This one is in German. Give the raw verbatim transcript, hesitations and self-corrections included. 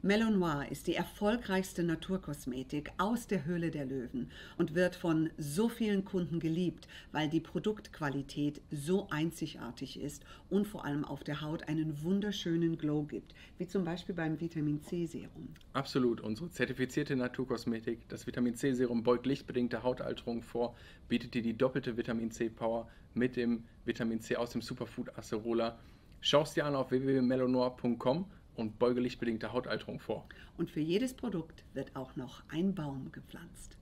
Melonoir ist die erfolgreichste Naturkosmetik aus der Höhle der Löwen und wird von so vielen Kunden geliebt, weil die Produktqualität so einzigartig ist und vor allem auf der Haut einen wunderschönen Glow gibt, wie zum Beispiel beim Vitamin-C-Serum. Absolut, unsere zertifizierte Naturkosmetik, das Vitamin-C-Serum beugt lichtbedingte Hautalterung vor, bietet dir die doppelte Vitamin-C-Power mit dem Vitamin C aus dem Superfood Acerola. Schau es dir an auf w w w punkt melonoir punkt com und beuge lichtbedingte Hautalterung vor. Und für jedes Produkt wird auch noch ein Baum gepflanzt.